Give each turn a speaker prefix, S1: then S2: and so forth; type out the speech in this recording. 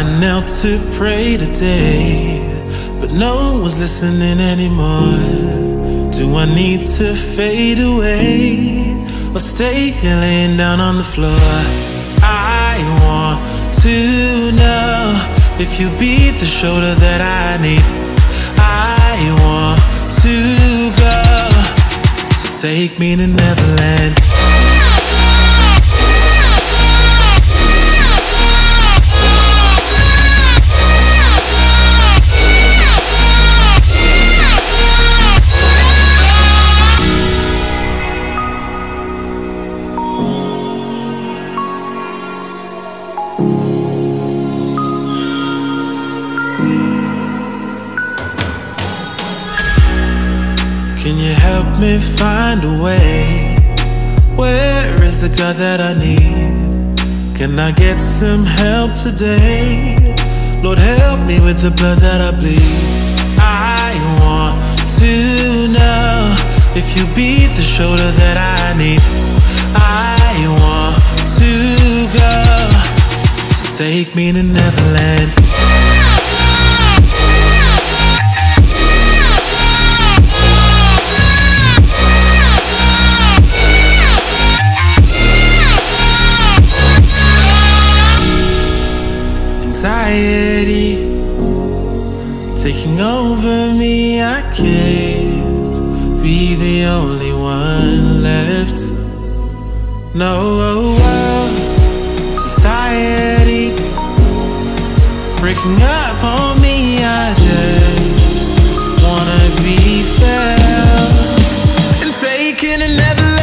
S1: I knelt to pray today, but no one was listening anymore. Do I need to fade away or stay here laying down on the floor? I want to know if you'll be the shoulder that I need. I want to go, so take me to Neverland. Can you help me find a way? Where is the God that I need? Can I get some help today? Lord, help me with the blood that I bleed. I want to know if you be the shoulder that I need. I want to go, so take me to Neverland. Anxiety taking over me, I can't be the only one left. No, society breaking up on me, I just wanna be felt and taken to Neverland.